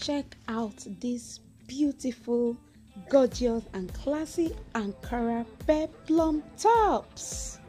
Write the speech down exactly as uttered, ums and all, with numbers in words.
check out these beautiful, gorgeous and classy Ankara peplum tops.